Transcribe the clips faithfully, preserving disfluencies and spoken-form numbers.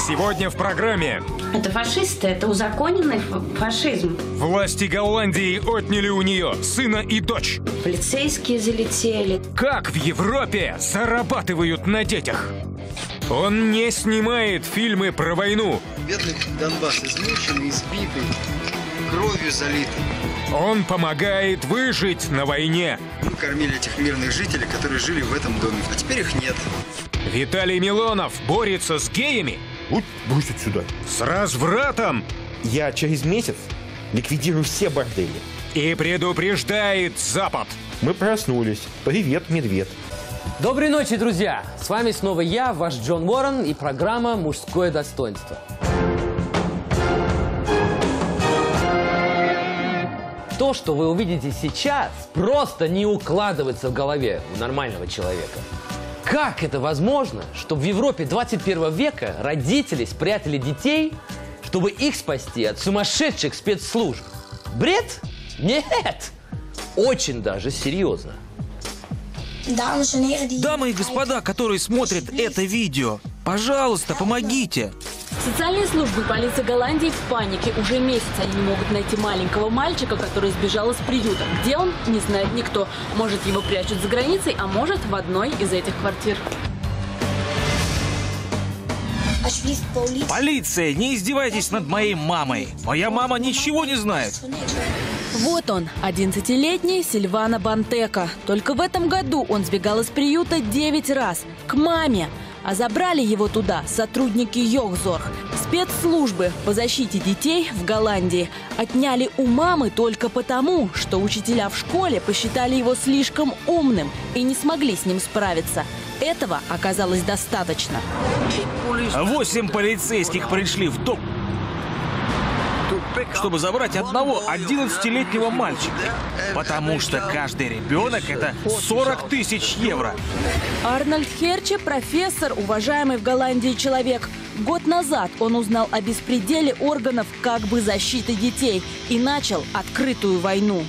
Сегодня в программе. Это фашисты, это узаконенный фашизм. Власти Голландии отняли у нее сына и дочь. Полицейские залетели. Как в Европе зарабатывают на детях? Он не снимает фильмы про войну. Бедный Донбасс измученный, избитый, кровью залитый. Он помогает выжить на войне. Мы кормили этих мирных жителей, которые жили в этом доме, а теперь их нет. Виталий Милонов борется с геями. Вот, брось отсюда. С развратом. Я через месяц ликвидирую все бордели. И предупреждает Запад. Мы проснулись. Привет, медведь. Доброй ночи, друзья! С вами снова я, ваш Джон Уоррен, и программа «Мужское достоинство». То, что вы увидите сейчас, просто не укладывается в голове у нормального человека. Как это возможно, что в Европе двадцать первого века родители спрятали детей, чтобы их спасти от сумасшедших спецслужб? Бред? Нет! Очень даже серьезно. Дамы и господа, которые смотрят это видео, пожалуйста, помогите. Социальные службы и полиция Голландии в панике. Уже месяц они не могут найти маленького мальчика, который сбежал из приюта. Где он, не знает никто. Может, его прячут за границей, а может, в одной из этих квартир. Полиция, не издевайтесь над моей мамой. Моя мама ничего не знает. Вот он, одиннадцатилетний Сильвано Бантека. Только в этом году он сбегал из приюта девять раз. К маме. А забрали его туда сотрудники Йогзорг, спецслужбы по защите детей в Голландии. Отняли у мамы только потому, что учителя в школе посчитали его слишком умным и не смогли с ним справиться. Этого оказалось достаточно. Восемь полицейских пришли в дом, чтобы забрать одного одиннадцатилетнего мальчика. Потому что каждый ребенок – это сорок тысяч евро. Арнольд Херче – профессор, уважаемый в Голландии человек. Год назад он узнал о беспределе органов как бы защиты детей и начал открытую войну.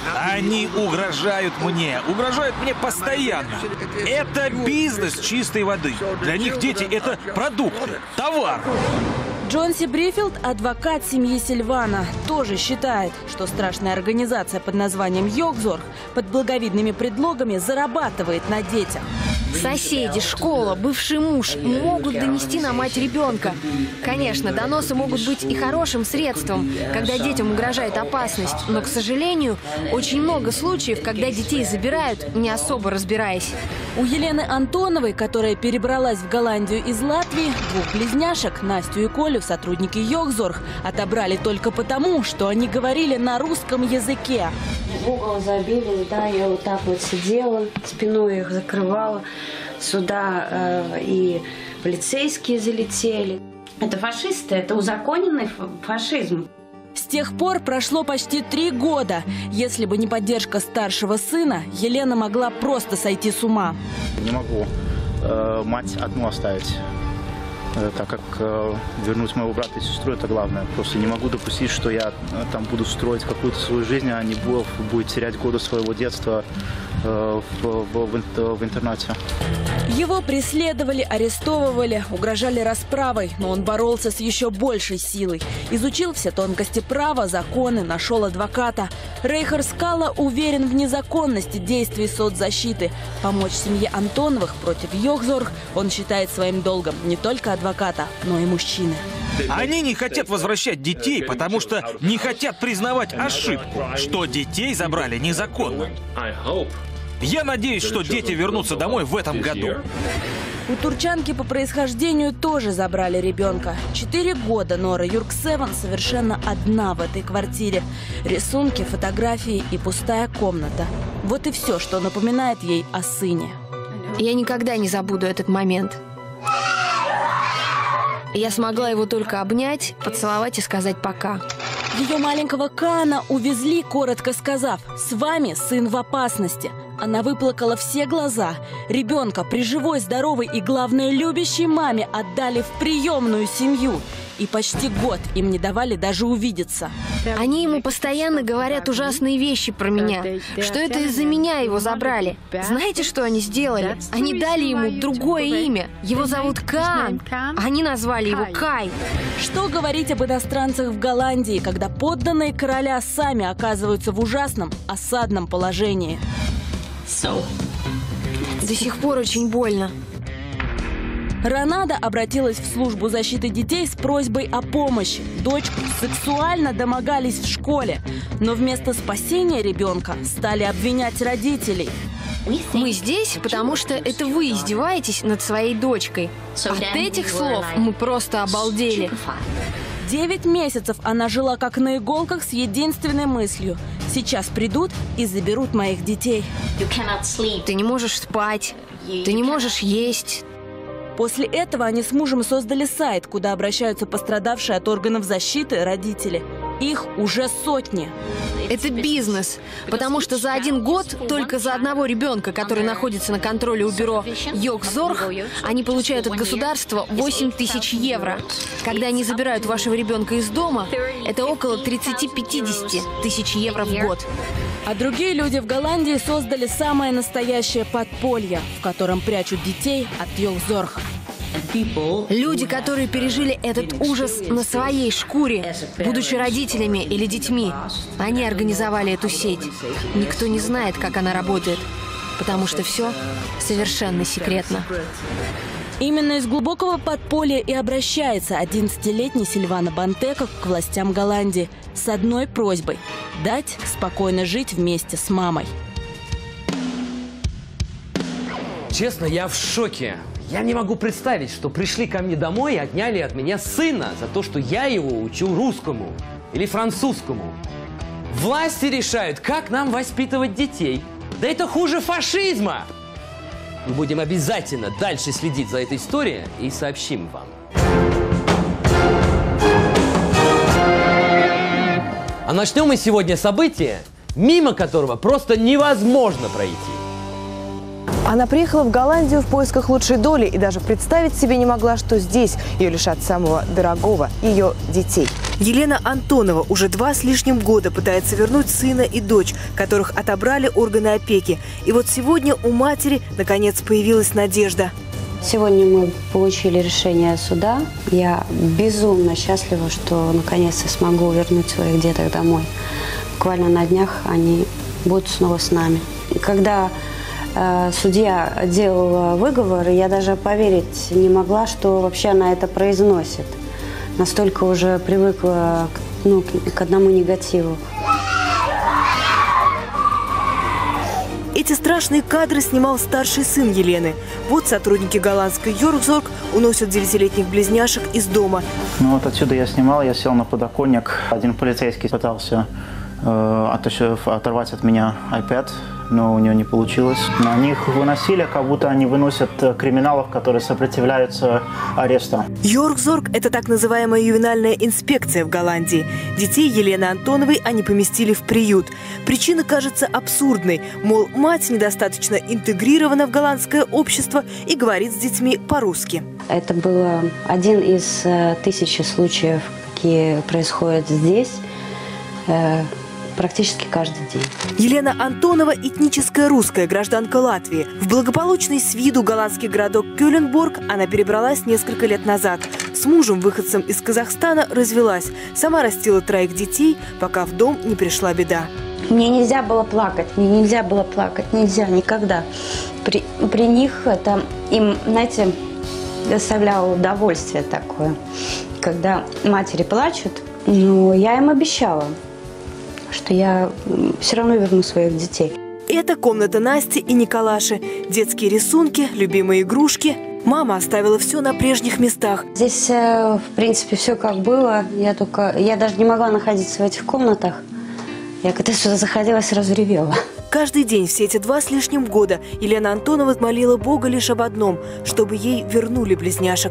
Они угрожают мне, угрожают мне постоянно. Это бизнес чистой воды. Для них дети – это продукты, товар. Джонси Брифилд, адвокат семьи Сильвано, тоже считает, что страшная организация под названием Йогзорг под благовидными предлогами зарабатывает на детях. Соседи, школа, бывший муж могут донести на мать ребенка. Конечно, доносы могут быть и хорошим средством, когда детям угрожает опасность. Но, к сожалению, очень много случаев, когда детей забирают, не особо разбираясь. У Елены Антоновой, которая перебралась в Голландию из Латвии, двух близняшек, Настю и Колю, сотрудники Йогзорг отобрали только потому, что они говорили на русском языке. В угол забили, да, я вот так вот сидела, спиной их закрывала. Сюда э, и полицейские залетели. Это фашисты, это узаконенный фашизм. С тех пор прошло почти три года. Если бы не поддержка старшего сына, Елена могла просто сойти с ума. Не могу э, мать одну оставить, э, так как э, вернуть моего брата и сестру – это главное. Просто не могу допустить, что я э, там буду строить какую-то свою жизнь, а не буду, будет терять годы своего детства э, в, в, в, в интернате. Его преследовали, арестовывали, угрожали расправой, но он боролся с еще большей силой. Изучил все тонкости права, законы, нашел адвоката. Рейхард Скала уверен в незаконности действий соцзащиты. Помочь семье Антоновых против Йогзорг он считает своим долгом не только адвоката, но и мужчины. Они не хотят возвращать детей, потому что не хотят признавать ошибку, что детей забрали незаконно. Я надеюсь, что дети вернутся домой в этом году. У турчанки по происхождению тоже забрали ребенка. Четыре года Нора Юрксевен совершенно одна в этой квартире. Рисунки, фотографии и пустая комната. Вот и все, что напоминает ей о сыне. Я никогда не забуду этот момент. Я смогла его только обнять, поцеловать и сказать «пока». Ее маленького Каана увезли, коротко сказав: «С вами сын в опасности». она выплакала все глаза. Ребенка при живой, здоровой и, главное, любящей маме отдали в приемную семью. И почти год им не давали даже увидеться. Они ему постоянно говорят ужасные вещи про меня, что это из-за меня его забрали. Знаете, что они сделали? Они дали ему другое имя. Его зовут Каан. Они назвали его Кай. Что говорить об иностранцах в Голландии, когда подданные короля сами оказываются в ужасном осадном положении? До сих пор очень больно. Ронада обратилась в службу защиты детей с просьбой о помощи. Дочку сексуально домогались в школе, но вместо спасения ребенка стали обвинять родителей. Мы здесь, потому что это вы издеваетесь над своей дочкой. От этих слов мы просто обалдели. Девять месяцев она жила как на иголках с единственной мыслью: сейчас придут и заберут моих детей. Ты не можешь спать, ты не можешь есть. После этого они с мужем создали сайт, куда обращаются пострадавшие от органов защиты родители. Их уже сотни. Это бизнес, потому что за один год только за одного ребенка, который находится на контроле у бюро Йог-Зорг, они получают от государства восемь тысяч евро. Когда они забирают вашего ребенка из дома, это около тридцати-пятидесяти тысяч евро в год. А другие люди в Голландии создали самое настоящее подполье, в котором прячут детей от Йог-Зорг. Люди, которые пережили этот ужас на своей шкуре, будучи родителями или детьми, они организовали эту сеть. Никто не знает, как она работает, потому что все совершенно секретно. Именно из глубокого подполья и обращается одиннадцатилетний Сильвана Бантека к властям Голландии с одной просьбой – дать спокойно жить вместе с мамой. Честно, я в шоке. Я не могу представить, что пришли ко мне домой и отняли от меня сына за то, что я его учу русскому или французскому. Власти решают, как нам воспитывать детей. Да это хуже фашизма! Мы будем обязательно дальше следить за этой историей и сообщим вам. А начнем мы сегодня событие, мимо которого просто невозможно пройти. Она приехала в Голландию в поисках лучшей доли и даже представить себе не могла, что здесь ее лишат самого дорогого – ее детей. Елена Антонова уже два с лишним года пытается вернуть сына и дочь, которых отобрали органы опеки. И вот сегодня у матери наконец появилась надежда. Сегодня мы получили решение суда. Я безумно счастлива, что наконец-то смогу вернуть своих деток домой. Буквально на днях они будут снова с нами. Когда э, судья делала выговор, я даже поверить не могла, что вообще она это произносит. Настолько уже привыкла к, ну, к одному негативу. Эти страшные кадры снимал старший сын Елены. Вот сотрудники голландской Йог-Зорг уносят девятилетних близняшек из дома. Ну вот отсюда я снимал, я сел на подоконник. Один полицейский пытался э, оторвать от меня iPad, но у него не получилось. На них выносили, как будто они выносят криминалов, которые сопротивляются аресту. Йог-Зорг – это так называемая ювенальная инспекция в Голландии. Детей Елены Антоновой они поместили в приют. Причина кажется абсурдной. Мол, мать недостаточно интегрирована в голландское общество и говорит с детьми по-русски. Это был один из э, тысячи случаев, какие происходят здесь. Э, Практически каждый день. Елена Антонова – этническая русская гражданка Латвии. В благополучный с виду голландский городок Кёленборг она перебралась несколько лет назад. С мужем, выходцем из Казахстана, развелась. Сама растила троих детей, пока в дом не пришла беда. Мне нельзя было плакать, мне нельзя было плакать, нельзя, никогда. При, при них это им, знаете, доставляло удовольствие такое. Когда матери плачут, ну, я им обещала, что я все равно верну своих детей. Это комната Насти и Николаши. Детские рисунки, любимые игрушки. Мама оставила все на прежних местах. Здесь, в принципе, все как было. Я только, я даже не могла находиться в этих комнатах. Я когда сюда заходила, сразу ревела. Каждый день все эти два с лишним года Елена Антонова молила Бога лишь об одном – чтобы ей вернули близняшек.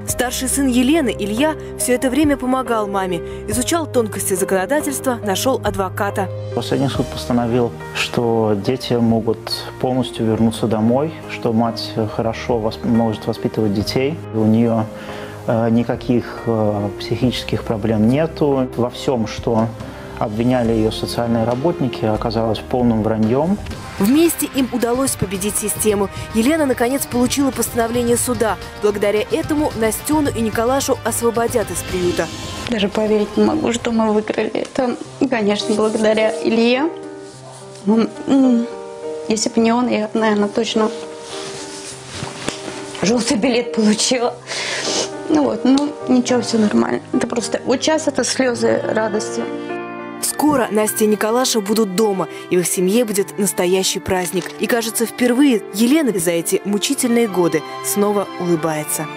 Старший сын Елены, Илья, все это время помогал маме. Изучал тонкости законодательства, нашел адвоката. Последний суд постановил, что дети могут полностью вернуться домой, что мать хорошо восп... может воспитывать детей. У нее э, никаких э, психических проблем нету. Во всем, что обвиняли ее социальные работники, оказалось полным враньем. Вместе им удалось победить систему. Елена, наконец, получила постановление суда. Благодаря этому Настену и Николашу освободят из приюта. Даже поверить не могу, что мы выиграли. Это, конечно, благодаря Илье. Он, если бы не он, я, наверное, точно желтый билет получила. Ну вот, ну ничего, все нормально. Это просто вот сейчас это слезы радости. Скоро Настя и Николаша будут дома, и в их семье будет настоящий праздник. И, кажется, впервые Елена за эти мучительные годы снова улыбается.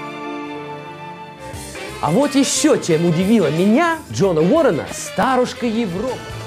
А вот еще чем удивила меня Джона Уоррена старушка Европы.